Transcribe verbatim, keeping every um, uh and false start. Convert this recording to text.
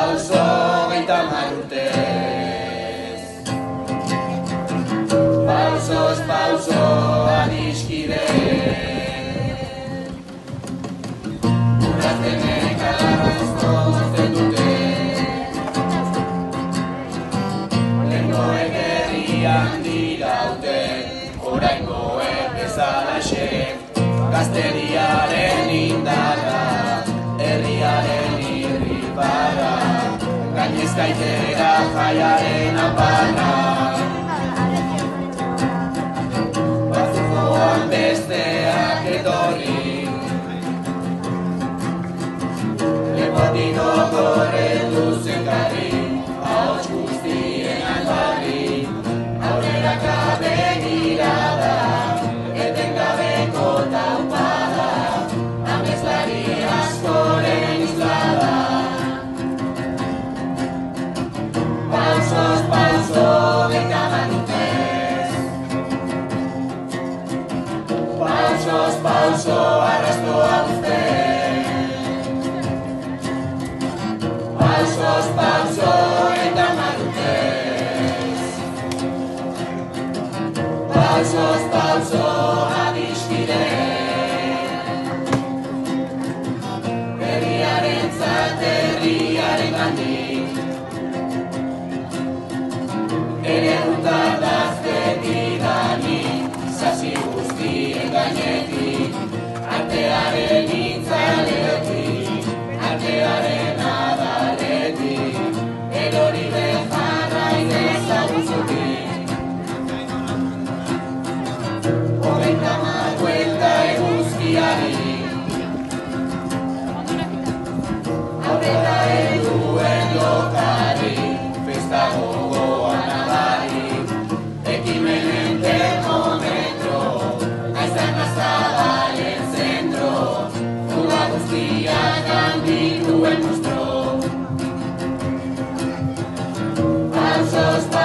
pauso, hogeita hamar urtez. Pausoz, pauso, adiskide. Urraztenek alarrazko mozten dute. Lehengoek herrian diraute, oraingoek bezalaxe. Gazteriaren indarra, herriaren irribarra, gainezkaitera jaiaren aparra. Bazukoan besteak etorri, lepotiko korretu zenkarri, ahots guztien albarri, aurreraka begirada, etengabeko taupada, ameslari askoren izlada. Pausoz, pauso, hogeita hamar urtez. Pausoz, pauso, arrastoa uzten. Pausoz, pauso, hogeita hamar urtez. Pausoz, pauso, adiskide. Herriaren zat, herriaren gandik, ere utar daztetik danik, sasi guztien gainetik, artearen itzaletik, artearen adaletik, erori beharra inezaguzutik. Hogeita hamar buelta eguzkiari, aurrera helduen lokari, festa gogoan nabari, ekimenen termometro, aizan azabalen zentro, muga guztiak handituen mustro. Pausoz,